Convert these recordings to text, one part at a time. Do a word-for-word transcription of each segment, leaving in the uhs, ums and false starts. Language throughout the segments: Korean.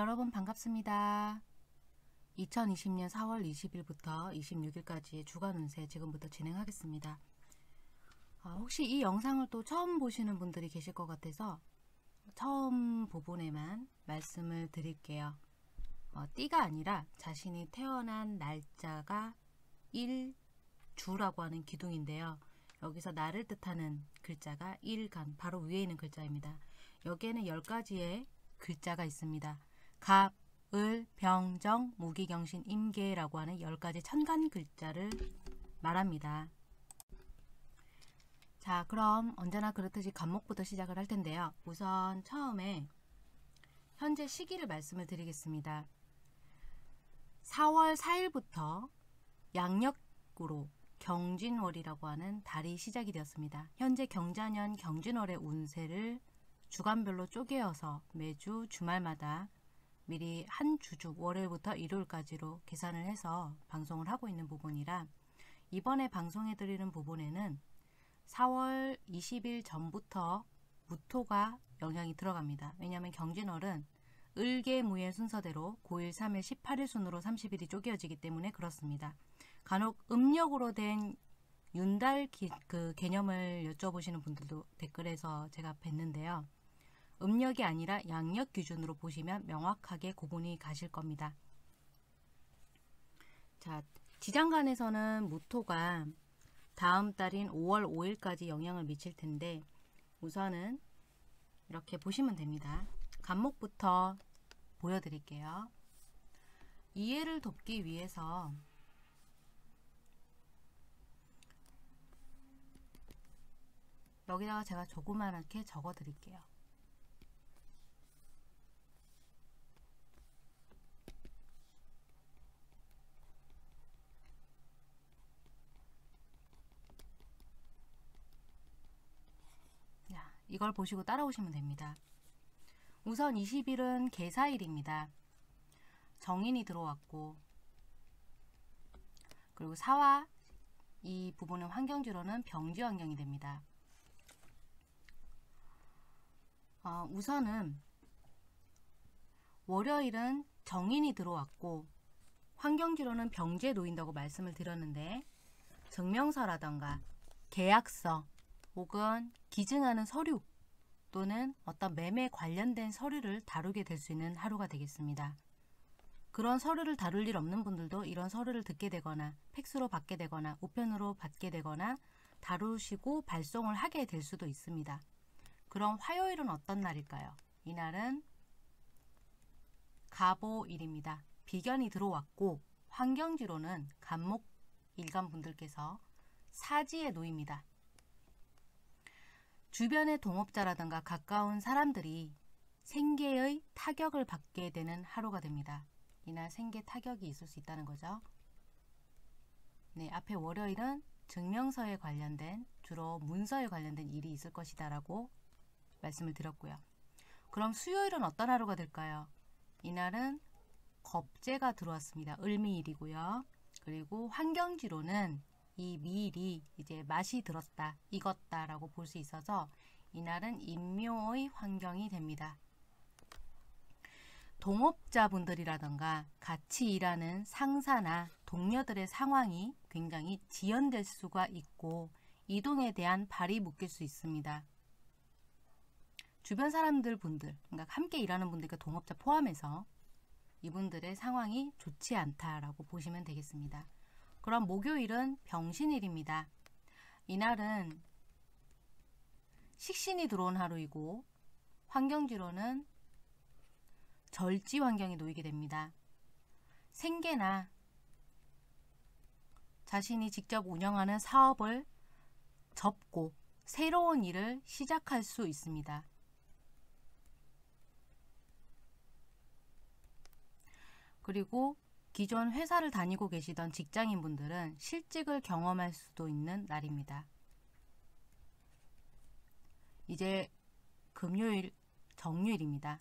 여러분 반갑습니다. 이천이십 년 사월 이십일부터 이십육일까지의 주간 운세 지금부터 진행하겠습니다. 어, 혹시 이 영상을 또 처음 보시는 분들이 계실 것 같아서 처음 부분에만 말씀을 드릴게요. 어, 띠가 아니라 자신이 태어난 날짜가 일주라고 하는 기둥인데요. 여기서 나를 뜻하는 글자가 일간, 바로 위에 있는 글자입니다. 여기에는 열 가지의 글자가 있습니다. 갑, 을, 병정, 무기경신, 임계라고 하는 열 가지 천간 글자를 말합니다. 자, 그럼 언제나 그렇듯이 간목부터 시작을 할 텐데요. 우선 처음에 현재 시기를 말씀을 드리겠습니다. 사월 사일부터 양력으로 경진월이라고 하는 달이 시작이 되었습니다. 현재 경자년 경진월의 운세를 주간별로 쪼개어서 매주 주말마다 미리 한 주주 월요일부터 일요일까지로 계산을 해서 방송을 하고 있는 부분이라 이번에 방송해 드리는 부분에는 사월 이십일 전부터 무토가 영향이 들어갑니다. 왜냐하면 경진월은 을계무의 순서대로 고일, 삼일, 십팔일 순으로 삼십일이 쪼개어지기 때문에 그렇습니다. 간혹 음력으로 된 윤달 기, 그 개념을 여쭤보시는 분들도 댓글에서 제가 뵀는데요. 음력이 아니라 양력 기준으로 보시면 명확하게 구분이 가실 겁니다. 자, 지장간에서는 무토가 다음 달인 오월 오일까지 영향을 미칠 텐데 우선은 이렇게 보시면 됩니다. 간목부터 보여드릴게요. 이해를 돕기 위해서 여기다가 제가 조그맣게 적어 드릴게요. 이걸 보시고 따라오시면 됩니다. 우선 이십일은 계사일입니다. 정인이 들어왔고 그리고 사화 이 부분은 환경지로는 병지 환경이 됩니다. 어, 우선은 월요일은 정인이 들어왔고 환경지로는 병지에 놓인다고 말씀을 드렸는데 증명서라던가 계약서 혹은 기증하는 서류 또는 어떤 매매 관련된 서류를 다루게 될 수 있는 하루가 되겠습니다. 그런 서류를 다룰 일 없는 분들도 이런 서류를 듣게 되거나 팩스로 받게 되거나 우편으로 받게 되거나 다루시고 발송을 하게 될 수도 있습니다. 그럼 화요일은 어떤 날일까요? 이날은 갑오일입니다. 비견이 들어왔고 환경지로는 간목 일간 분들께서 사지에 놓입니다. 주변의 동업자라든가 가까운 사람들이 생계의 타격을 받게 되는 하루가 됩니다. 이날 생계 타격이 있을 수 있다는 거죠. 네, 앞에 월요일은 증명서에 관련된 주로 문서에 관련된 일이 있을 것이다 라고 말씀을 드렸고요. 그럼 수요일은 어떤 하루가 될까요? 이날은 겁재가 들어왔습니다. 을미일이고요. 그리고 환경지로는 이 미일이 이제 맛이 들었다, 익었다 라고 볼 수 있어서 이날은 인묘의 환경이 됩니다. 동업자분들이라던가 같이 일하는 상사나 동료들의 상황이 굉장히 지연될 수가 있고 이동에 대한 발이 묶일 수 있습니다. 주변 사람들 분들, 그러니까 함께 일하는 분들과 동업자 포함해서 이분들의 상황이 좋지 않다라고 보시면 되겠습니다. 그럼 목요일은 병신일입니다. 이날은 식신이 들어온 하루이고 환경지로는 절지 환경에 놓이게 됩니다. 생계나 자신이 직접 운영하는 사업을 접고 새로운 일을 시작할 수 있습니다. 그리고 기존 회사를 다니고 계시던 직장인분들은 실직을 경험할 수도 있는 날입니다. 이제 금요일 정유일입니다.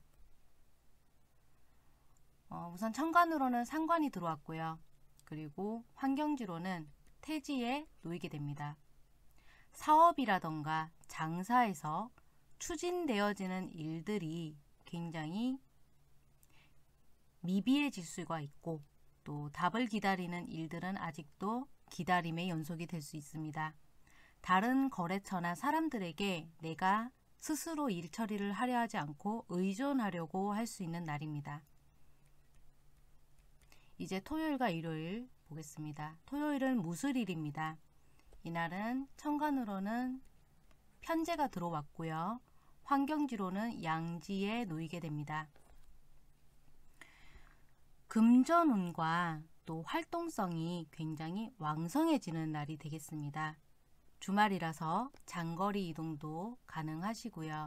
어, 우선 천간으로는 상관이 들어왔고요. 그리고 환경지로는 태지에 놓이게 됩니다. 사업이라던가 장사에서 추진되어지는 일들이 굉장히 미비해질 수가 있고 또 답을 기다리는 일들은 아직도 기다림의 연속이 될 수 있습니다. 다른 거래처나 사람들에게 내가 스스로 일 처리를 하려 하지 않고 의존하려고 할 수 있는 날입니다. 이제 토요일과 일요일 보겠습니다. 토요일은 무술일입니다. 이날은 천간으로는 편재가 들어왔고요. 환경지로는 양지에 놓이게 됩니다. 금전운과 또 활동성이 굉장히 왕성해지는 날이 되겠습니다. 주말이라서 장거리 이동도 가능하시고요.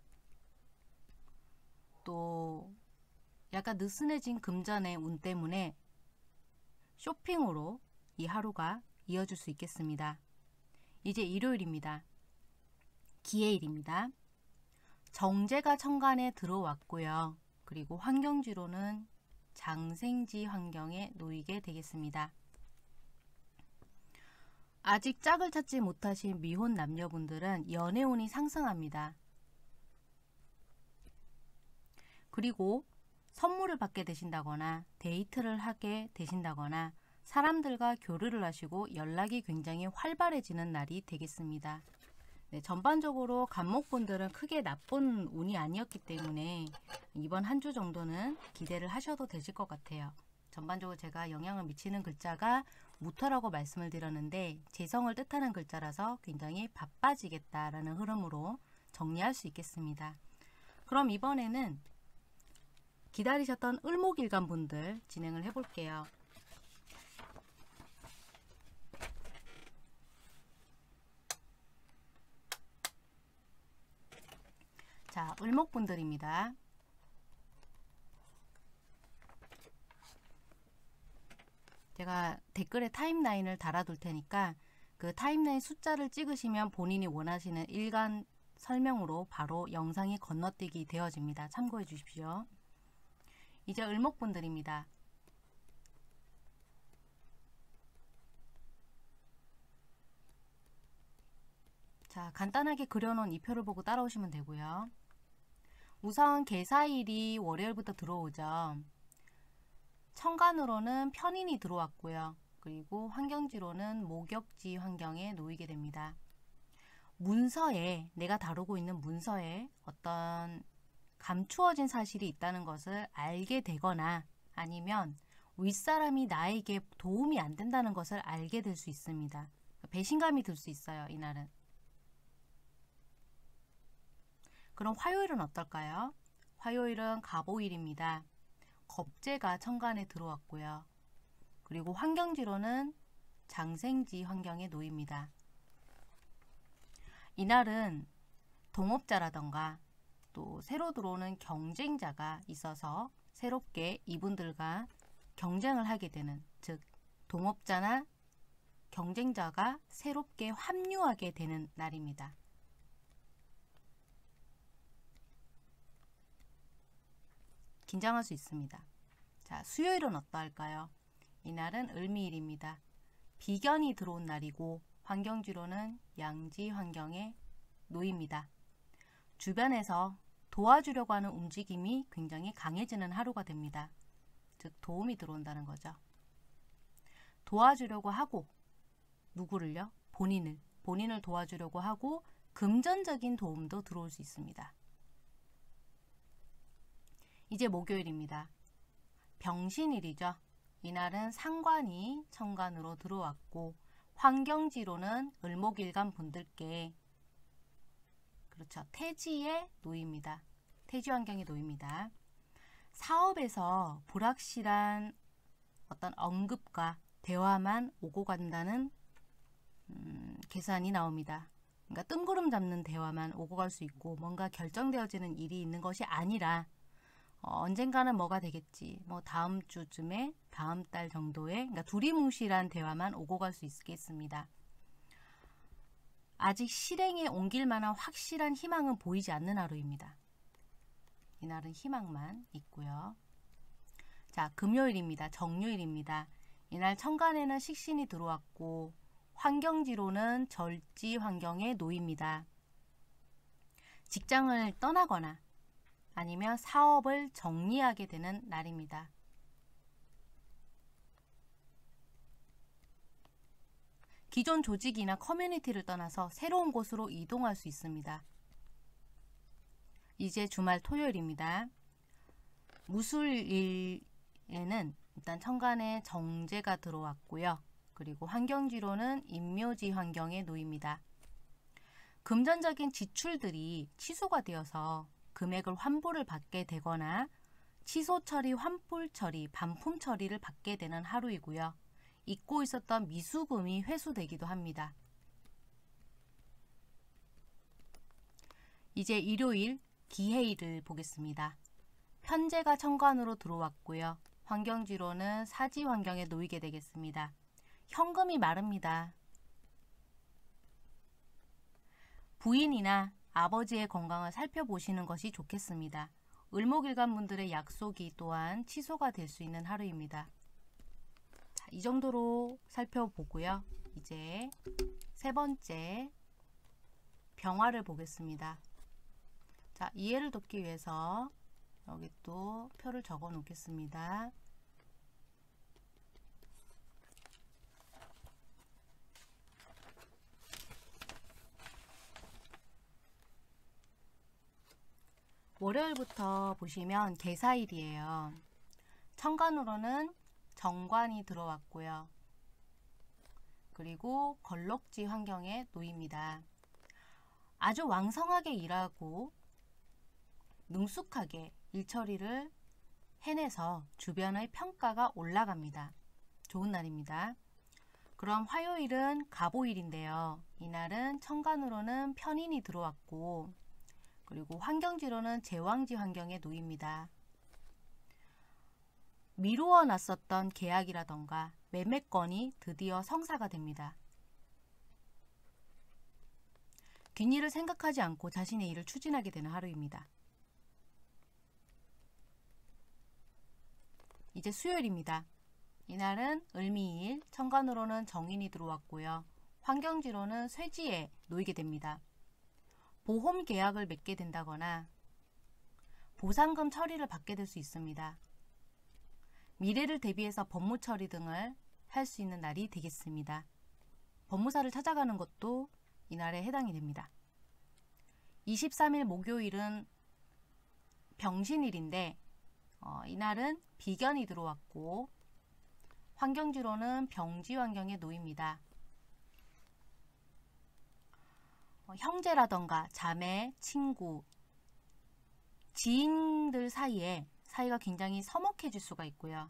또 약간 느슨해진 금전의 운 때문에 쇼핑으로 이 하루가 이어질 수 있겠습니다. 이제 일요일입니다. 기해일입니다. 정제가 천간에 들어왔고요. 그리고 환경지로는 장생지 환경에 놓이게 되겠습니다. 아직 짝을 찾지 못하신 미혼 남녀분들은 연애운이 상승합니다. 그리고 선물을 받게 되신다거나 데이트를 하게 되신다거나 사람들과 교류를 하시고 연락이 굉장히 활발해지는 날이 되겠습니다. 네, 전반적으로 간목분들은 크게 나쁜 운이 아니었기 때문에 이번 한 주 정도는 기대를 하셔도 되실 것 같아요. 전반적으로 제가 영향을 미치는 글자가 무토라고 말씀을 드렸는데 재성을 뜻하는 글자라서 굉장히 바빠지겠다라는 흐름으로 정리할 수 있겠습니다. 그럼 이번에는 기다리셨던 을목일간 분들 진행을 해볼게요. 자, 을목분들입니다. 제가 댓글에 타임라인을 달아둘 테니까 그 타임라인 숫자를 찍으시면 본인이 원하시는 일간 설명으로 바로 영상이 건너뛰기 되어집니다. 참고해 주십시오. 이제 을목분들입니다. 자, 간단하게 그려놓은 이 표를 보고 따라오시면 되고요. 우선 개사일이 월요일부터 들어오죠. 천간으로는 편인이 들어왔고요. 그리고 환경지로는 목욕지 환경에 놓이게 됩니다. 문서에, 내가 다루고 있는 문서에 어떤 감추어진 사실이 있다는 것을 알게 되거나 아니면 윗사람이 나에게 도움이 안 된다는 것을 알게 될 수 있습니다. 배신감이 들 수 있어요, 이날은. 그럼 화요일은 어떨까요? 화요일은 갑오일입니다. 겁재가 천간에 들어왔고요. 그리고 환경지로는 장생지 환경에 놓입니다. 이날은 동업자라던가 또 새로 들어오는 경쟁자가 있어서 새롭게 이분들과 경쟁을 하게 되는, 즉 동업자나 경쟁자가 새롭게 합류하게 되는 날입니다. 긴장할 수 있습니다. 자, 수요일은 어떠할까요? 이날은 을미일입니다. 비견이 들어온 날이고 환경지로는 양지 환경에 놓입니다. 주변에서 도와주려고 하는 움직임이 굉장히 강해지는 하루가 됩니다. 즉 도움이 들어온다는 거죠. 도와주려고 하고 누구를요? 본인을. 본인을 도와주려고 하고 금전적인 도움도 들어올 수 있습니다. 이제 목요일입니다. 병신일이죠. 이날은 상관이 천간으로 들어왔고 환경지로는 을목일간 분들께 그렇죠. 태지에 놓입니다. 태지 환경에 놓입니다. 사업에서 불확실한 어떤 언급과 대화만 오고 간다는 음, 계산이 나옵니다. 그러니까 뜬구름 잡는 대화만 오고 갈 수 있고 뭔가 결정되어지는 일이 있는 것이 아니라 어, 언젠가는 뭐가 되겠지. 뭐 다음 주쯤에 다음 달 정도에 그러니까 두리뭉실한 대화만 오고 갈 수 있겠습니다. 아직 실행에 옮길 만한 확실한 희망은 보이지 않는 하루입니다. 이날은 희망만 있고요. 자, 금요일입니다. 정요일입니다. 이날 천간에는 식신이 들어왔고 환경지로는 절지 환경에 놓입니다. 직장을 떠나거나 아니면 사업을 정리하게 되는 날입니다. 기존 조직이나 커뮤니티를 떠나서 새로운 곳으로 이동할 수 있습니다. 이제 주말 토요일입니다. 무술일에는 일단 천간에 정제가 들어왔고요. 그리고 환경지로는 임묘지 환경에 놓입니다. 금전적인 지출들이 취소가 되어서 금액을 환불을 받게 되거나 취소 처리, 환불 처리, 반품 처리를 받게 되는 하루이고요. 잊고 있었던 미수금이 회수되기도 합니다. 이제 일요일 기해일을 보겠습니다. 편제가 천간으로 들어왔고요. 환경지로는 사지 환경에 놓이게 되겠습니다. 현금이 마릅니다. 부인이나 아버지의 건강을 살펴보시는 것이 좋겠습니다. 을목일간 분들의 약속이 또한 취소가 될 수 있는 하루입니다. 자, 이 정도로 살펴보고요. 이제 세 번째 병화를 보겠습니다. 자, 이해를 돕기 위해서 여기 또 표를 적어 놓겠습니다. 월요일부터 보시면 개사일이에요. 천간으로는 정관이 들어왔고요. 그리고 걸럭지 환경에 놓입니다. 아주 왕성하게 일하고 능숙하게 일처리를 해내서 주변의 평가가 올라갑니다. 좋은 날입니다. 그럼 화요일은 갑오일인데요. 이날은 천간으로는 편인이 들어왔고 그리고 환경지로는 제왕지 환경에 놓입니다. 미루어 놨었던 계약이라던가 매매건이 드디어 성사가 됩니다. 뒷일을 생각하지 않고 자신의 일을 추진하게 되는 하루입니다. 이제 수요일입니다. 이날은 을미일, 천간으로는 정인이 들어왔고요. 환경지로는 쇠지에 놓이게 됩니다. 보험 계약을 맺게 된다거나 보상금 처리를 받게 될 수 있습니다. 미래를 대비해서 법무 처리 등을 할 수 있는 날이 되겠습니다. 법무사를 찾아가는 것도 이날에 해당이 됩니다. 이십삼 일 목요일은 병신일인데 어, 이날은 비견이 들어왔고 환경지로는 병지 환경에 놓입니다. 어, 형제라던가 자매, 친구, 지인들 사이에 사이가 굉장히 서먹해질 수가 있고요.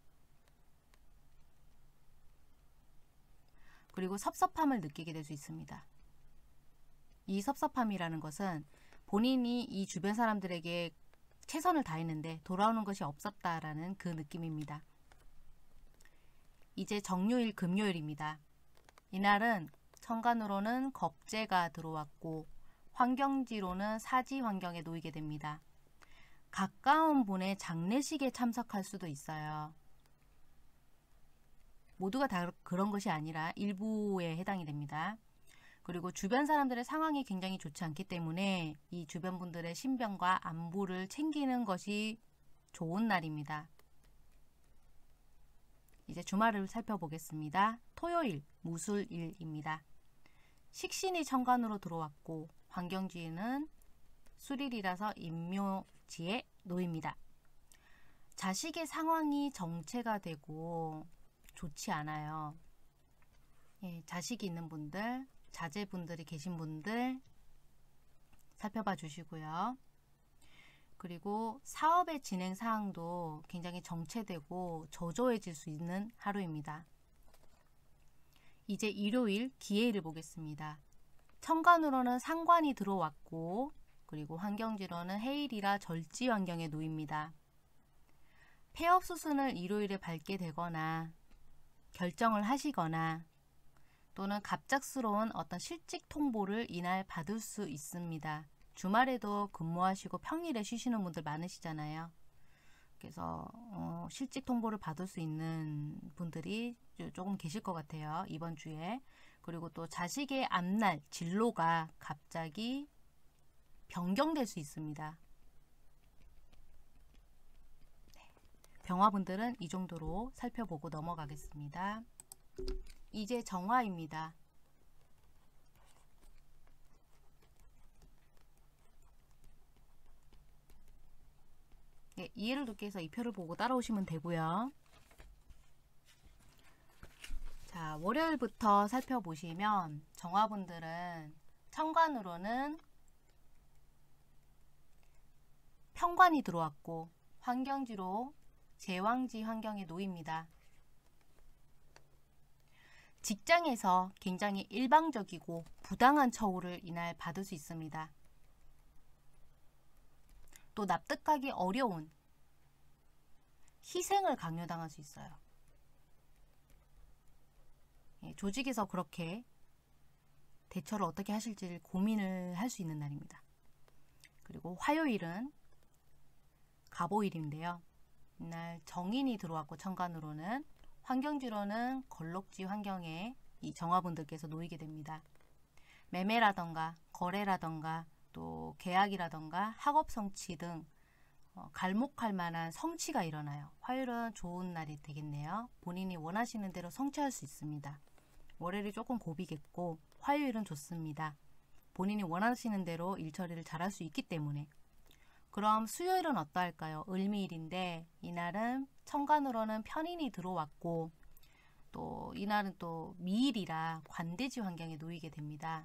그리고 섭섭함을 느끼게 될 수 있습니다. 이 섭섭함이라는 것은 본인이 이 주변 사람들에게 최선을 다했는데 돌아오는 것이 없었다라는 그 느낌입니다. 이제 정요일 금요일입니다. 이날은 천간으로는 겁재가 들어왔고 환경지로는 사지 환경에 놓이게 됩니다. 가까운 분의 장례식에 참석할 수도 있어요. 모두가 다 그런 것이 아니라 일부에 해당이 됩니다. 그리고 주변 사람들의 상황이 굉장히 좋지 않기 때문에 이 주변 분들의 신변과 안부를 챙기는 것이 좋은 날입니다. 이제 주말을 살펴보겠습니다. 토요일 무술일입니다. 식신이 천간으로 들어왔고 환경지는 수일이라서 임묘지에 놓입니다. 자식의 상황이 정체가 되고 좋지 않아요. 예, 자식이 있는 분들, 자제분들이 계신 분들 살펴봐 주시고요. 그리고 사업의 진행 사항도 굉장히 정체되고 저조해질 수 있는 하루입니다. 이제 일요일 기해일을 보겠습니다. 천간으로는 상관이 들어왔고 그리고 환경지로는 해일이라 절지 환경에 놓입니다. 폐업 수순을 일요일에 밟게 되거나 결정을 하시거나 또는 갑작스러운 어떤 실직 통보를 이날 받을 수 있습니다. 주말에도 근무하시고 평일에 쉬시는 분들 많으시잖아요. 그래서 어, 실직 통보를 받을 수 있는 분들이 조금 계실 것 같아요. 이번 주에. 그리고 또 자식의 앞날 진로가 갑자기 변경될 수 있습니다. 네. 병화분들은 이 정도로 살펴보고 넘어가겠습니다. 이제 정화입니다. 네, 이해를 돕기 위해서 이 표를 보고 따라오시면 되고요. 자, 월요일부터 살펴보시면 정화분들은 천간으로는 편관이 들어왔고 환경지로 제왕지 환경에 놓입니다. 직장에서 굉장히 일방적이고 부당한 처우를 이날 받을 수 있습니다. 또 납득하기 어려운 희생을 강요당할 수 있어요. 예, 조직에서 그렇게 대처를 어떻게 하실지를 고민을 할 수 있는 날입니다. 그리고 화요일은 갑오일인데요. 이날 정인이 들어왔고 천간으로는 환경지로는 걸록지 환경에 이 정화분들께서 놓이게 됩니다. 매매라던가 거래라던가 또 계약이라던가 학업 성취 등 어, 갈목할 만한 성취가 일어나요. 화요일은 좋은 날이 되겠네요. 본인이 원하시는 대로 성취할 수 있습니다. 월요일이 조금 고비겠고 화요일은 좋습니다. 본인이 원하시는 대로 일처리를 잘할 수 있기 때문에. 그럼 수요일은 어떠할까요? 을미일인데 이날은 천간으로는 편인이 들어왔고 또 이날은 또 미일이라 관대지 환경에 놓이게 됩니다.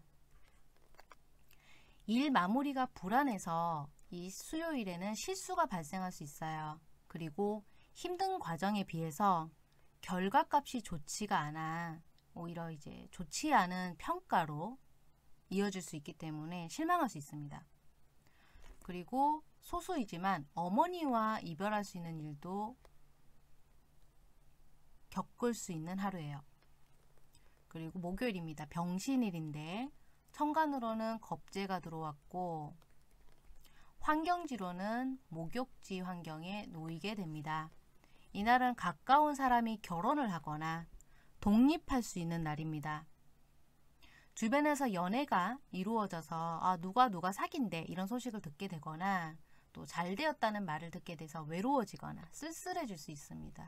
일 마무리가 불안해서 이 수요일에는 실수가 발생할 수 있어요. 그리고 힘든 과정에 비해서 결과값이 좋지가 않아 오히려 이제 좋지 않은 평가로 이어질 수 있기 때문에 실망할 수 있습니다. 그리고 소수이지만 어머니와 이별할 수 있는 일도 겪을 수 있는 하루예요. 그리고 목요일입니다. 병신일인데 천간으로는 겁재가 들어왔고 환경지로는 목욕지 환경에 놓이게 됩니다. 이날은 가까운 사람이 결혼을 하거나 독립할 수 있는 날입니다. 주변에서 연애가 이루어져서 아, 누가 누가 사귄대 이런 소식을 듣게 되거나 또 잘 되었다는 말을 듣게 돼서 외로워지거나 쓸쓸해질 수 있습니다.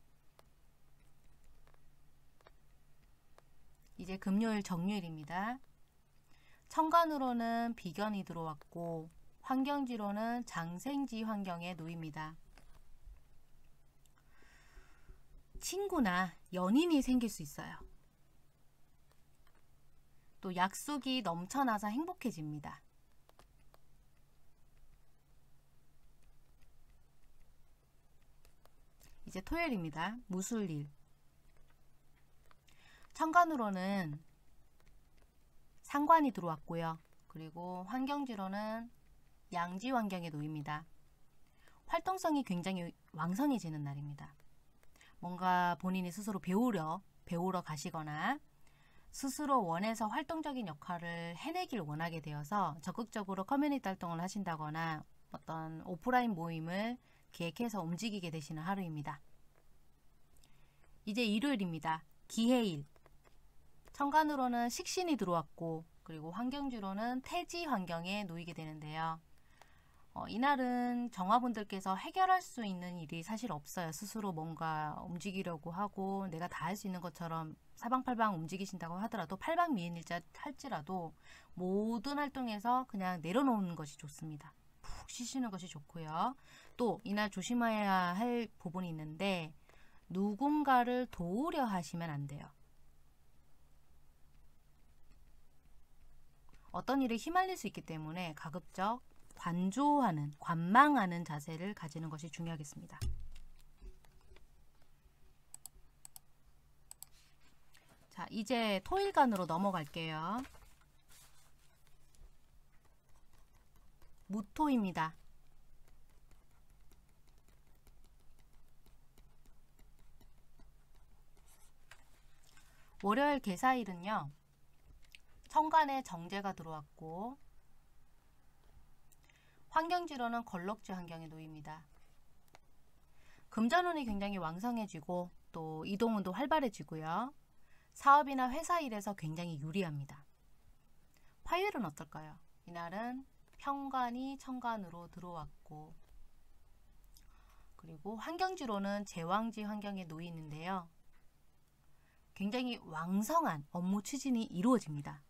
이제 금요일 정유일입니다. 천간으로는 비견이 들어왔고 환경지로는 장생지 환경에 놓입니다. 친구나 연인이 생길 수 있어요. 또 약속이 넘쳐나서 행복해집니다. 이제 토요일입니다. 무술일. 천간으로는 상관이 들어왔고요. 그리고 환경지로는 양지 환경에 놓입니다. 활동성이 굉장히 왕성해지는 날입니다. 뭔가 본인이 스스로 배우려, 배우러 가시거나 스스로 원해서 활동적인 역할을 해내길 원하게 되어서 적극적으로 커뮤니티 활동을 하신다거나 어떤 오프라인 모임을 계획해서 움직이게 되시는 하루입니다. 이제 일요일입니다. 기해일. 천간으로는 식신이 들어왔고 그리고 환경지로는 태지 환경에 놓이게 되는데요. 어, 이날은 정화분들께서 해결할 수 있는 일이 사실 없어요. 스스로 뭔가 움직이려고 하고 내가 다 할 수 있는 것처럼 사방팔방 움직이신다고 하더라도 팔방미인일자 할지라도 모든 활동에서 그냥 내려놓는 것이 좋습니다. 푹 쉬시는 것이 좋고요. 또 이날 조심해야 할 부분이 있는데 누군가를 도우려 하시면 안 돼요. 어떤 일에 휘말릴 수 있기 때문에 가급적 관조하는, 관망하는 자세를 가지는 것이 중요하겠습니다. 자, 이제 토일간으로 넘어갈게요. 무토입니다. 월요일 개사일은요. 천간에 정제가 들어왔고 환경지로는 걸럭지 환경에 놓입니다. 금전운이 굉장히 왕성해지고 또 이동운도 활발해지고요. 사업이나 회사 일에서 굉장히 유리합니다. 화요일은 어떨까요? 이날은 편관이 천간으로 들어왔고 그리고 환경지로는 제왕지 환경에 놓이는데요. 굉장히 왕성한 업무 추진이 이루어집니다.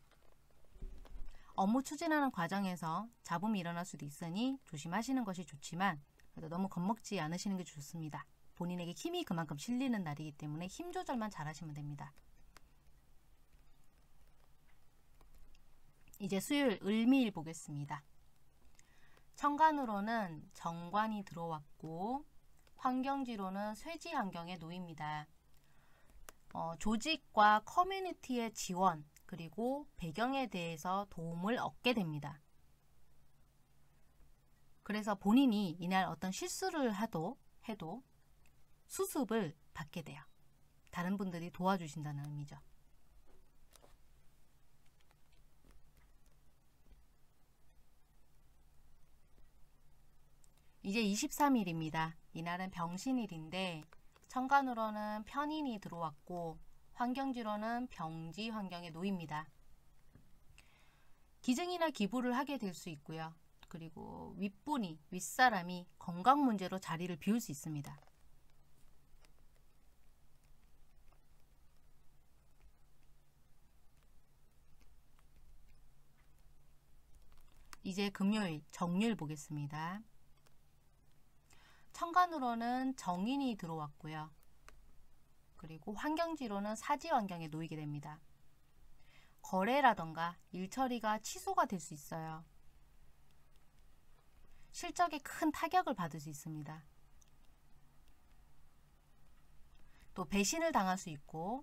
업무 추진하는 과정에서 잡음이 일어날 수도 있으니 조심하시는 것이 좋지만 그래도 너무 겁먹지 않으시는 게 좋습니다. 본인에게 힘이 그만큼 실리는 날이기 때문에 힘 조절만 잘 하시면 됩니다. 이제 수요일 을미일 보겠습니다. 천간으로는 정관이 들어왔고 환경지로는 쇠지 환경에 놓입니다. 어, 조직과 커뮤니티의 지원 그리고 배경에 대해서 도움을 얻게 됩니다. 그래서 본인이 이날 어떤 실수를 하도, 해도 수습을 받게 돼요. 다른 분들이 도와주신다는 의미죠. 이제 이십삼 일입니다. 이날은 병신일인데 천간으로는 편인이 들어왔고 환경지로는 병지 환경에 놓입니다. 기증이나 기부를 하게 될 수 있고요. 그리고 윗분이, 윗사람이 건강 문제로 자리를 비울 수 있습니다. 이제 금요일 정유일 보겠습니다. 천간으로는 정인이 들어왔고요. 그리고 환경지로는 사지 환경에 놓이게 됩니다. 거래라던가 일처리가 취소가 될 수 있어요. 실적에 큰 타격을 받을 수 있습니다. 또 배신을 당할 수 있고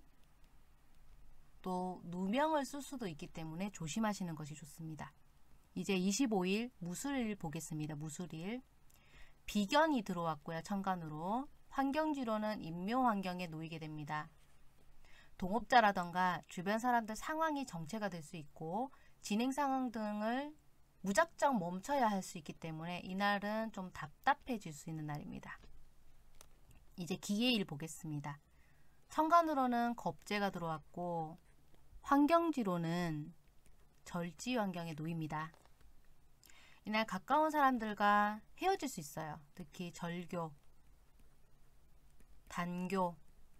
또 누명을 쓸 수도 있기 때문에 조심하시는 것이 좋습니다. 이제 이십오 일 무술일 보겠습니다. 무술일. 비견이 들어왔고요. 천간으로. 환경지로는 인묘 환경에 놓이게 됩니다. 동업자라던가 주변 사람들 상황이 정체가 될 수 있고 진행 상황 등을 무작정 멈춰야 할 수 있기 때문에 이날은 좀 답답해질 수 있는 날입니다. 이제 기해일 보겠습니다. 천간으로는 겁재가 들어왔고 환경지로는 절지 환경에 놓입니다. 이날 가까운 사람들과 헤어질 수 있어요. 특히 절교, 단교,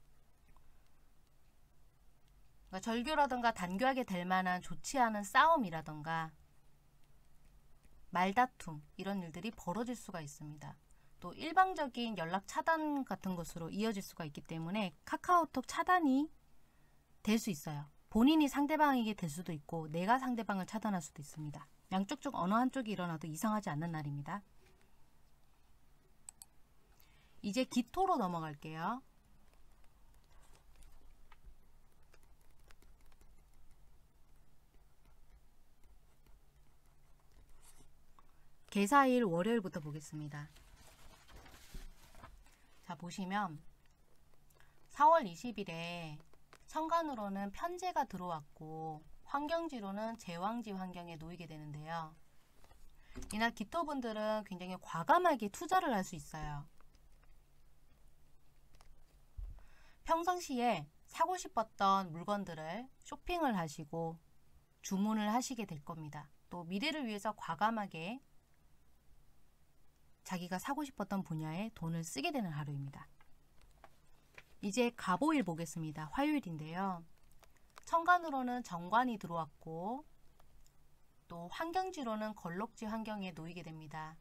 그러니까 절교라든가 단교하게 될 만한 좋지 않은 싸움이라든가 말다툼 이런 일들이 벌어질 수가 있습니다. 또 일방적인 연락 차단 같은 것으로 이어질 수가 있기 때문에 카카오톡 차단이 될 수 있어요. 본인이 상대방에게 될 수도 있고 내가 상대방을 차단할 수도 있습니다. 양쪽 중 어느 한쪽이 일어나도 이상하지 않는 날입니다. 이제 기토로 넘어갈게요. 계사일 월요일부터 보겠습니다. 자, 보시면 사월 이십일에 천간으로는 편재가 들어왔고 환경지로는 제왕지 환경에 놓이게 되는데요. 이날 기토분들은 굉장히 과감하게 투자를 할 수 있어요. 평상시에 사고 싶었던 물건들을 쇼핑을 하시고 주문을 하시게 될 겁니다. 또 미래를 위해서 과감하게 자기가 사고 싶었던 분야에 돈을 쓰게 되는 하루입니다. 이제 갑오일 보겠습니다. 화요일인데요. 천간으로는 정관이 들어왔고 또 환경지로는 걸럭지 환경에 놓이게 됩니다.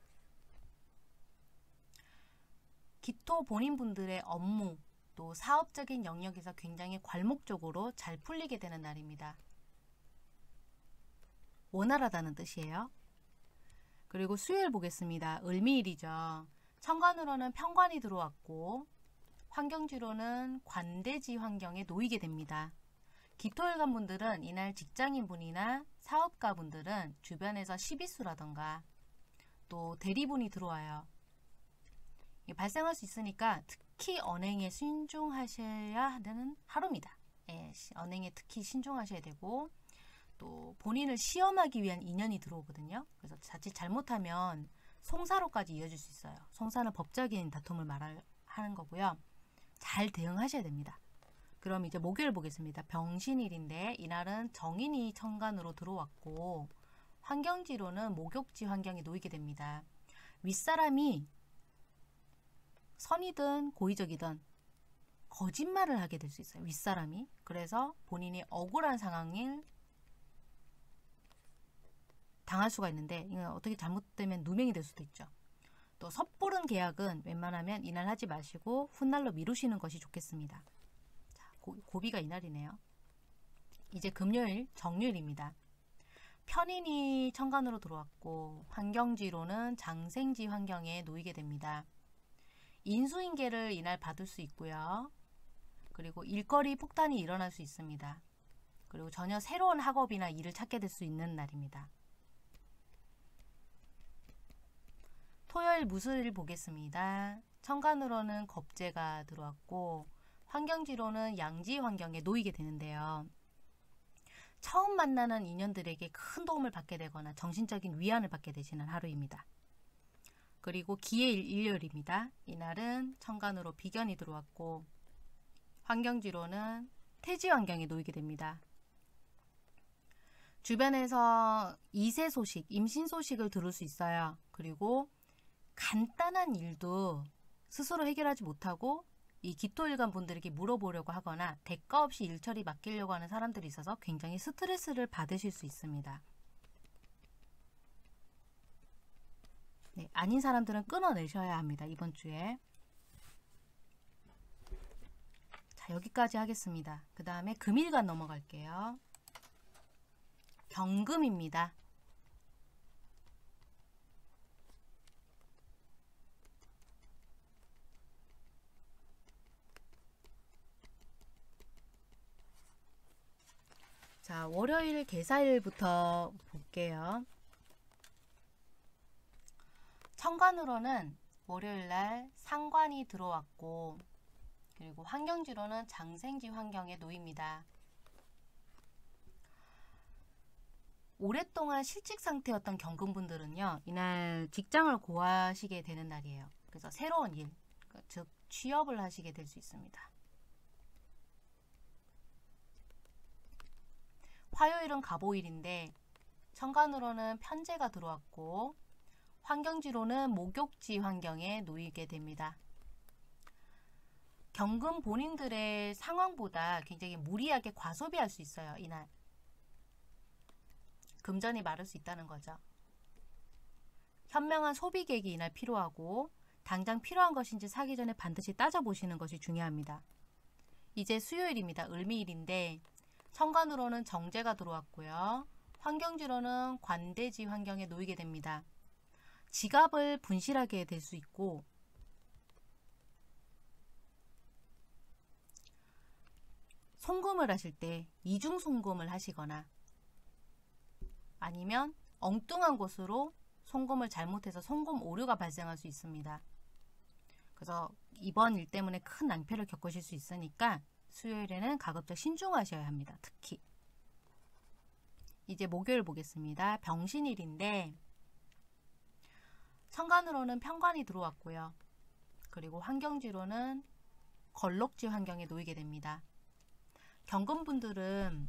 기토 본인분들의 업무 또 사업적인 영역에서 굉장히 괄목적으로 잘 풀리게 되는 날입니다. 원활하다는 뜻이에요. 그리고 수요일 보겠습니다. 을미일이죠. 천간으로는 편관이 들어왔고 환경지로는 관대지 환경에 놓이게 됩니다. 기토일간 분들은 이날 직장인분이나 사업가분들은 주변에서 시비수라던가 또 대리분이 들어와요. 발생할 수 있으니까 특히 언행에 신중하셔야 하는 하루입니다. 예, 언행에 특히 신중하셔야 되고 또 본인을 시험하기 위한 인연이 들어오거든요. 그래서 자칫 잘못하면 송사로까지 이어질 수 있어요. 송사는 법적인 다툼을 말하는 거고요. 잘 대응하셔야 됩니다. 그럼 이제 목요일 보겠습니다. 병신일인데 이날은 정인이 천간으로 들어왔고 환경지로는 목욕지 환경에 놓이게 됩니다. 윗사람이 선이든 고의적이든 거짓말을 하게 될 수 있어요. 윗사람이. 그래서 본인이 억울한 상황을 당할 수가 있는데 이건 어떻게 잘못되면 누명이 될 수도 있죠. 또 섣부른 계약은 웬만하면 이날 하지 마시고 훗날로 미루시는 것이 좋겠습니다. 자, 고, 고비가 이날이네요. 이제 금요일 정유일입니다. 편인이 천간으로 들어왔고 환경지로는 장생지 환경에 놓이게 됩니다. 인수인계를 이날 받을 수 있고요. 그리고 일거리 폭탄이 일어날 수 있습니다. 그리고 전혀 새로운 학업이나 일을 찾게 될 수 있는 날입니다. 토요일 무술일 보겠습니다. 천간으로는 겁재가 들어왔고 환경지로는 양지 환경에 놓이게 되는데요. 처음 만나는 인연들에게 큰 도움을 받게 되거나 정신적인 위안을 받게 되시는 하루입니다. 그리고 기해일 일요일입니다. 이날은 천간으로 비견이 들어왔고 환경지로는 태지 환경에 놓이게 됩니다. 주변에서 이세 소식, 임신 소식을 들을 수 있어요. 그리고 간단한 일도 스스로 해결하지 못하고 이 기토일간 분들에게 물어보려고 하거나 대가 없이 일처리 맡기려고 하는 사람들이 있어서 굉장히 스트레스를 받으실 수 있습니다. 네, 아닌 사람들은 끊어내셔야 합니다. 이번 주에. 자, 여기까지 하겠습니다. 그 다음에 금일간 넘어갈게요. 경금입니다. 자, 월요일 개사일부터 볼게요. 천간으로는 월요일날 상관이 들어왔고 그리고 환경지로는 장생지 환경에 놓입니다. 오랫동안 실직 상태였던 경금분들은요. 이날 직장을 고하시게 되는 날이에요. 그래서 새로운 일, 즉 취업을 하시게 될 수 있습니다. 화요일은 갑오일인데 천간으로는 편재가 들어왔고 환경지로는 목욕지 환경에 놓이게 됩니다. 경금 본인들의 상황보다 굉장히 무리하게 과소비할 수 있어요. 이날. 금전이 마를 수 있다는 거죠. 현명한 소비 계획이 이날 필요하고 당장 필요한 것인지 사기 전에 반드시 따져보시는 것이 중요합니다. 이제 수요일입니다. 을미일인데 천간으로는 정제가 들어왔고요. 환경지로는 관대지 환경에 놓이게 됩니다. 지갑을 분실하게 될 수 있고 송금을 하실 때 이중 송금을 하시거나 아니면 엉뚱한 곳으로 송금을 잘못해서 송금 오류가 발생할 수 있습니다. 그래서 이번 일 때문에 큰 낭패를 겪으실 수 있으니까 수요일에는 가급적 신중하셔야 합니다. 특히 이제 목요일 보겠습니다. 병신일인데 천간으로는 편관이 들어왔고요. 그리고 환경지로는 걸록지 환경에 놓이게 됩니다. 경금분들은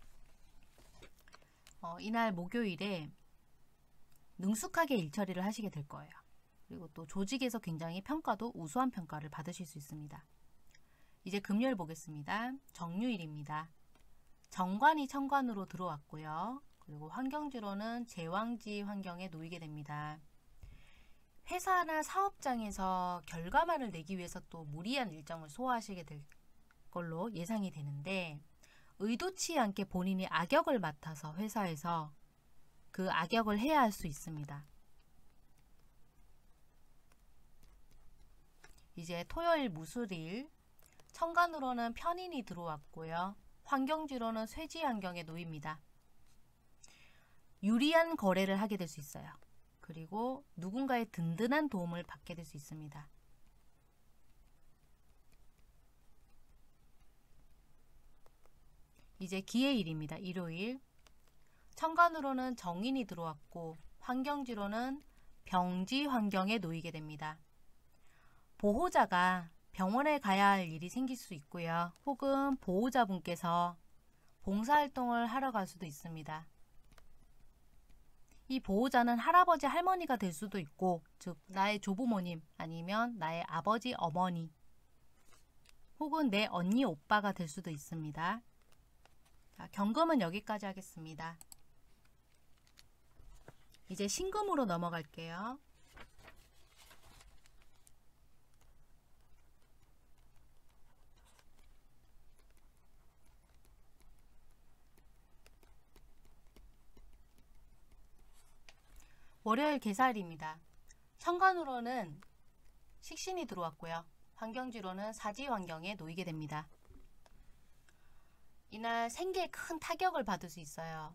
어, 이날 목요일에 능숙하게 일처리를 하시게 될 거예요. 그리고 또 조직에서 굉장히 평가도 우수한 평가를 받으실 수 있습니다. 이제 금요일 보겠습니다. 정유일입니다. 정관이 천관으로 들어왔고요. 그리고 환경지로는 제왕지 환경에 놓이게 됩니다. 회사나 사업장에서 결과만을 내기 위해서 또 무리한 일정을 소화하시게 될 걸로 예상이 되는데 의도치 않게 본인이 악역을 맡아서 회사에서 그 악역을 해야 할 수 있습니다. 이제 토요일 무술일 천간으로는 편인이 들어왔고요. 환경지로는 쇠지 환경에 놓입니다. 유리한 거래를 하게 될 수 있어요. 그리고 누군가의 든든한 도움을 받게 될 수 있습니다. 이제 기해일입니다. 일요일. 천간으로는 정인이 들어왔고 환경지로는 병지 환경에 놓이게 됩니다. 보호자가 병원에 가야 할 일이 생길 수 있고요. 혹은 보호자분께서 봉사활동을 하러 갈 수도 있습니다. 이 보호자는 할아버지, 할머니가 될 수도 있고, 즉 나의 조부모님 아니면 나의 아버지, 어머니 혹은 내 언니 오빠가 될 수도 있습니다. 자, 경금은 여기까지 하겠습니다. 이제 신금으로 넘어갈게요. 월요일 개사일입니다. 천간으로는 식신이 들어왔고요. 환경지로는 사지 환경에 놓이게 됩니다. 이날 생계에 큰 타격을 받을 수 있어요.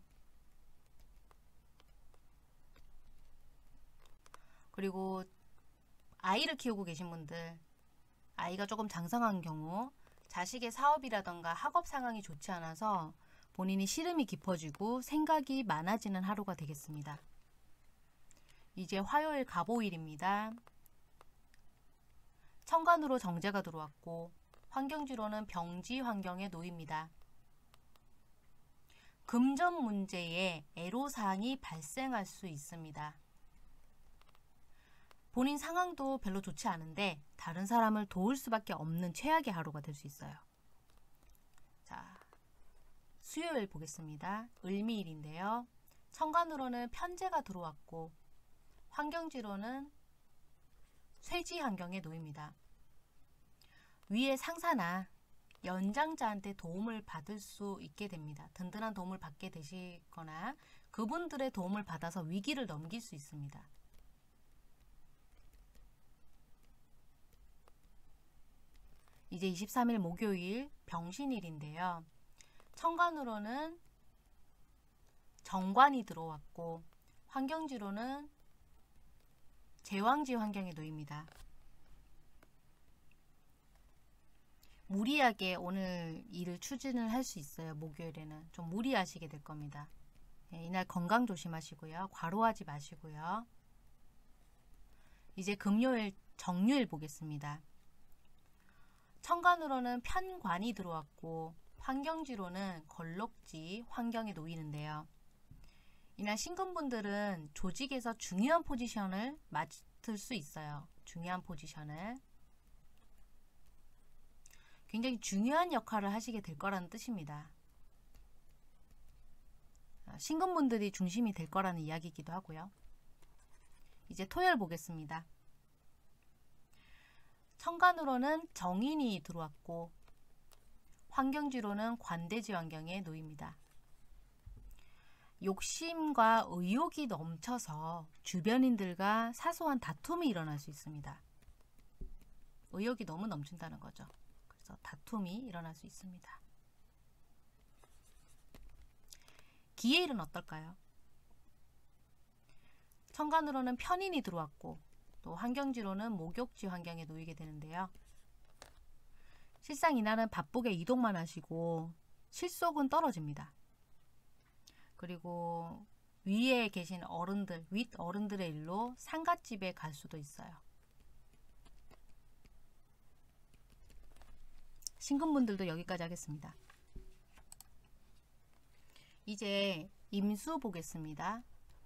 그리고 아이를 키우고 계신 분들, 아이가 조금 장성한 경우 자식의 사업이라던가 학업 상황이 좋지 않아서 본인이 시름이 깊어지고 생각이 많아지는 하루가 되겠습니다. 이제 화요일 갑오일입니다. 천간으로 정제가 들어왔고 환경지로는 병지 환경에 놓입니다. 금전 문제에 애로사항이 발생할 수 있습니다. 본인 상황도 별로 좋지 않은데 다른 사람을 도울 수밖에 없는 최악의 하루가 될 수 있어요. 자, 수요일 보겠습니다. 을미일인데요. 천간으로는 편제가 들어왔고 환경지로는 쇠지 환경에 놓입니다. 위의 상사나 연장자한테 도움을 받을 수 있게 됩니다. 든든한 도움을 받게 되시거나 그분들의 도움을 받아서 위기를 넘길 수 있습니다. 이제 이십삼일 목요일 병신일인데요. 천간으로는 정관이 들어왔고 환경지로는 제왕지 환경에 놓입니다. 무리하게 오늘 일을 추진을 할 수 있어요. 목요일에는 좀 무리하시게 될 겁니다. 네, 이날 건강 조심하시고요. 과로하지 마시고요. 이제 금요일 정유일 보겠습니다. 천간으로는 편관이 들어왔고 환경지로는 걸럭지 환경에 놓이는데요. 이날 신금분들은 조직에서 중요한 포지션을 맡을 수 있어요. 중요한 포지션을. 굉장히 중요한 역할을 하시게 될 거라는 뜻입니다. 신금분들이 중심이 될 거라는 이야기이기도 하고요. 이제 토요일 보겠습니다. 천간으로는 정인이 들어왔고 환경지로는 관대지 환경에 놓입니다. 욕심과 의욕이 넘쳐서 주변인들과 사소한 다툼이 일어날 수 있습니다. 의욕이 너무 넘친다는 거죠. 그래서 다툼이 일어날 수 있습니다. 기해일은 어떨까요? 천간으로는 편인이 들어왔고 또 환경지로는 목욕지 환경에 놓이게 되는데요. 실상 이날은 바쁘게 이동만 하시고 실속은 떨어집니다. 그리고 위에 계신 어른들, 윗 어른들의 일로 상갓집에 갈 수도 있어요. 신금분들도 여기까지 하겠습니다. 이제 임수 보겠습니다.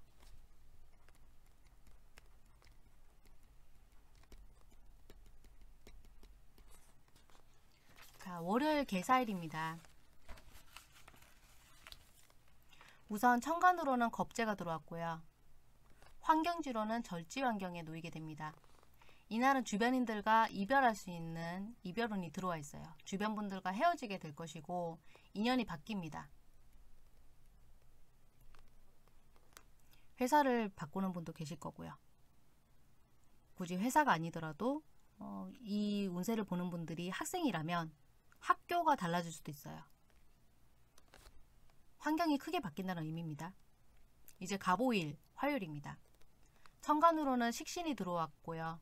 자, 월요일 개사일입니다. 우선 천간으로는 겁재가 들어왔고요. 환경지로는 절지 환경에 놓이게 됩니다. 이날은 주변인들과 이별할 수 있는 이별운이 들어와 있어요. 주변 분들과 헤어지게 될 것이고 인연이 바뀝니다. 회사를 바꾸는 분도 계실 거고요. 굳이 회사가 아니더라도 어, 이 운세를 보는 분들이 학생이라면 학교가 달라질 수도 있어요. 환경이 크게 바뀐다는 의미입니다. 이제 갑오일 화요일입니다. 천간으로는 식신이 들어왔고요.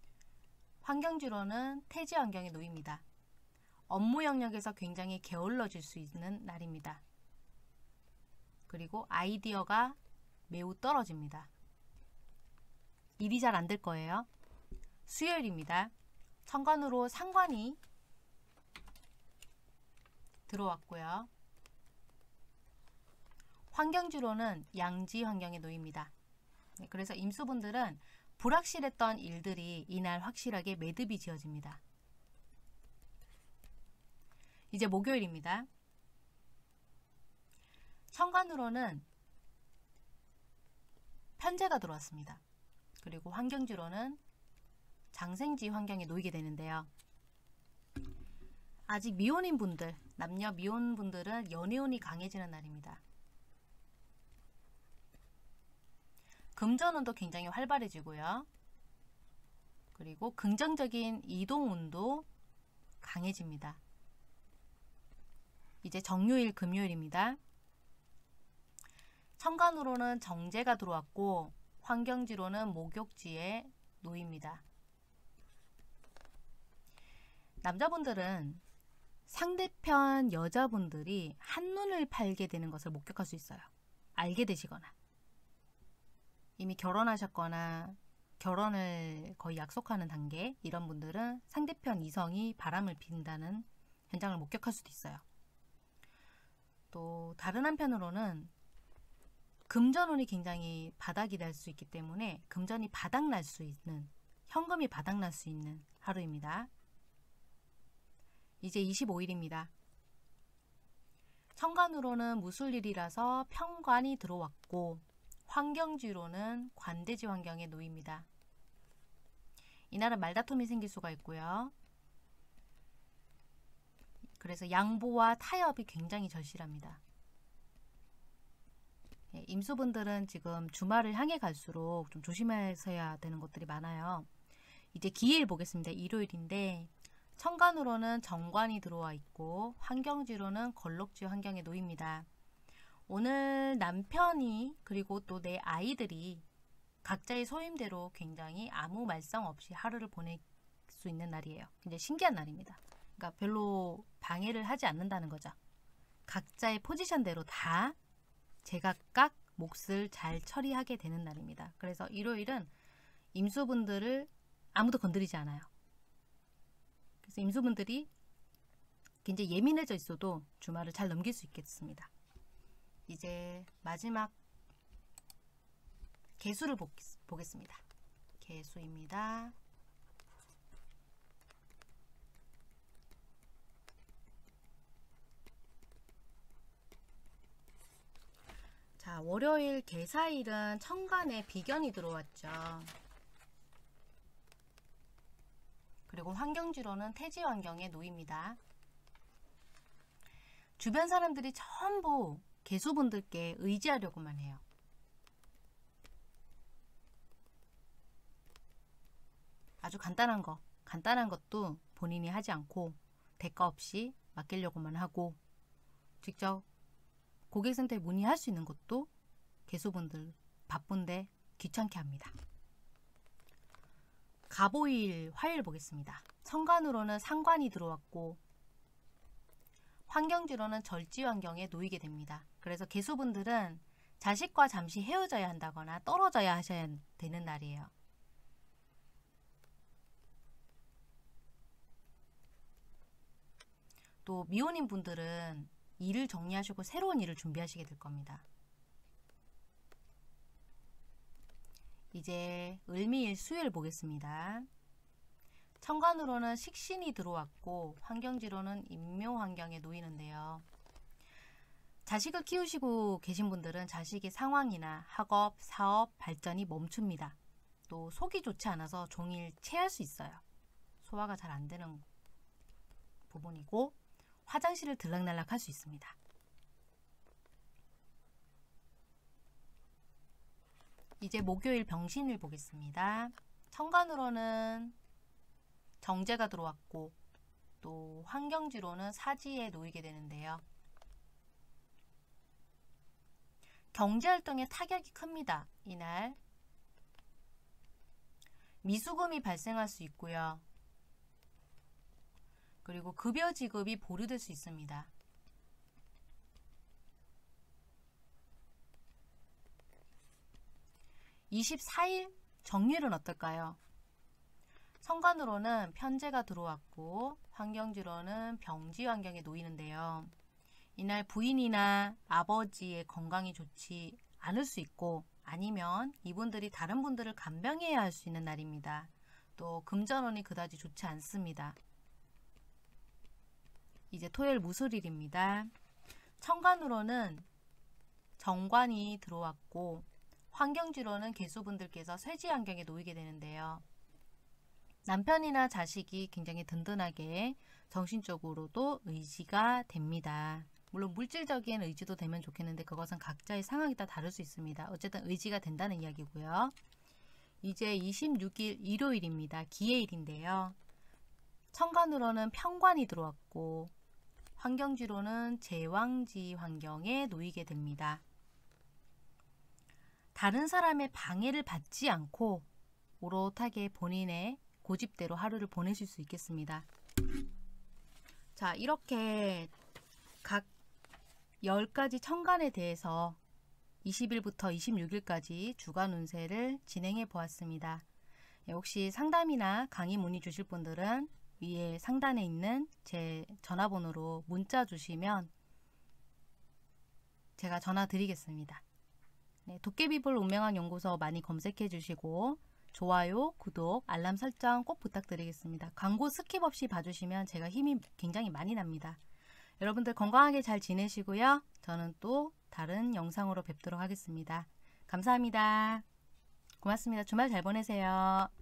환경지로는 태지 환경에 놓입니다. 업무 영역에서 굉장히 게을러질 수 있는 날입니다. 그리고 아이디어가 매우 떨어집니다. 일이 잘 안 될 거예요. 수요일입니다. 천간으로 상관이 들어왔고요. 환경지로는 양지 환경에 놓입니다. 네, 그래서 임수분들은 불확실했던 일들이 이날 확실하게 매듭이 지어집니다. 이제 목요일입니다. 천간으로는 편재가 들어왔습니다. 그리고 환경지로는 장생지 환경에 놓이게 되는데요. 아직 미혼인 분들, 남녀 미혼 분들은 연애운이 강해지는 날입니다. 금전운도 굉장히 활발해지고요. 그리고 긍정적인 이동운도 강해집니다. 이제 정요일 금요일입니다. 천간으로는 정제가 들어왔고 환경지로는 목욕지에 놓입니다. 남자분들은 상대편 여자분들이 한눈을 팔게 되는 것을 목격할 수 있어요. 알게 되시거나 이미 결혼하셨거나 결혼을 거의 약속하는 단계, 이런 분들은 상대편 이성이 바람을 핀다는 현장을 목격할 수도 있어요. 또 다른 한편으로는 금전운이 굉장히 바닥이 날 수 있기 때문에 금전이 바닥날 수 있는, 현금이 바닥날 수 있는 하루입니다. 이제 이십오일입니다. 천간으로는 무술일이라서 편관이 들어왔고 환경지로는 관대지 환경에 놓입니다. 이날은 말다툼이 생길 수가 있고요. 그래서 양보와 타협이 굉장히 절실합니다. 예, 임수분들은 지금 주말을 향해 갈수록 좀 조심하셔야 되는 것들이 많아요. 이제 기일 보겠습니다. 일요일인데 천간으로는 정관이 들어와 있고 환경지로는 걸록지 환경에 놓입니다. 오늘 남편이 그리고 또 내 아이들이 각자의 소임대로 굉장히 아무 말썽 없이 하루를 보낼 수 있는 날이에요. 굉장히 신기한 날입니다. 그러니까 별로 방해를 하지 않는다는 거죠. 각자의 포지션대로 다 제각각 몫을 잘 처리하게 되는 날입니다. 그래서 일요일은 임수분들을 아무도 건드리지 않아요. 그래서 임수분들이 굉장히 예민해져 있어도 주말을 잘 넘길 수 있겠습니다. 이제 마지막 개수를 보겠습니다. 개수입니다. 자, 월요일 개사일은 천간에 비견이 들어왔죠. 그리고 환경지로는 태지 환경에 놓입니다. 주변 사람들이 전부 개수분들께 의지하려고만 해요. 아주 간단한 거, 간단한 것도 본인이 하지 않고 대가 없이 맡기려고만 하고 직접 고객센터에 문의할 수 있는 것도 개수분들 바쁜데 귀찮게 합니다. 갑오일 화요일 보겠습니다. 천간으로는 상관이 들어왔고 환경지로는 절지 환경에 놓이게 됩니다. 그래서 개수분들은 자식과 잠시 헤어져야 한다거나 떨어져야 하셔야 되는 날이에요. 또 미혼인 분들은 일을 정리하시고 새로운 일을 준비하시게 될 겁니다. 이제 을미일 수요일 보겠습니다. 천간으로는 식신이 들어왔고 환경지로는 임묘 환경에 놓이는데요. 자식을 키우시고 계신 분들은 자식의 상황이나 학업, 사업, 발전이 멈춥니다. 또 속이 좋지 않아서 종일 체할 수 있어요. 소화가 잘 안 되는 부분이고 화장실을 들락날락 할 수 있습니다. 이제 목요일 병신일 보겠습니다. 천간으로는 정제가 들어왔고 또 환경지로는 사지에 놓이게 되는데요. 경제활동에 타격이 큽니다. 이날 미수금이 발생할 수 있고요. 그리고 급여 지급이 보류될 수 있습니다. 이십사일 정유일은 어떨까요? 천간으로는 편재가 들어왔고 환경지로는 병지 환경에 놓이는데요. 이날 부인이나 아버지의 건강이 좋지 않을 수 있고 아니면 이분들이 다른 분들을 간병해야 할 수 있는 날입니다. 또 금전운이 그다지 좋지 않습니다. 이제 토요일 무술일입니다. 천간으로는 정관이 들어왔고 환경지로는 개수분들께서 쇠지 환경에 놓이게 되는데요. 남편이나 자식이 굉장히 든든하게 정신적으로도 의지가 됩니다. 물론 물질적인 의지도 되면 좋겠는데 그것은 각자의 상황이 다 다를 수 있습니다. 어쨌든 의지가 된다는 이야기고요. 이제 이십육 일 일요일입니다. 기해일인데요. 천간으로는 편관이 들어왔고 환경지로는 제왕지 환경에 놓이게 됩니다. 다른 사람의 방해를 받지 않고 오롯하게 본인의 고집대로 하루를 보내실 수 있겠습니다. 자, 이렇게 각 열 가지 천간에 대해서 이십 일부터 이십육 일까지 주간 운세를 진행해 보았습니다. 혹시 상담이나 강의 문의 주실 분들은 위에 상단에 있는 제 전화번호로 문자 주시면 제가 전화 드리겠습니다. 네, 도깨비볼 운명학 연구소 많이 검색해 주시고 좋아요, 구독, 알람 설정 꼭 부탁드리겠습니다. 광고 스킵 없이 봐주시면 제가 힘이 굉장히 많이 납니다. 여러분들 건강하게 잘 지내시고요. 저는 또 다른 영상으로 뵙도록 하겠습니다. 감사합니다. 고맙습니다. 주말 잘 보내세요.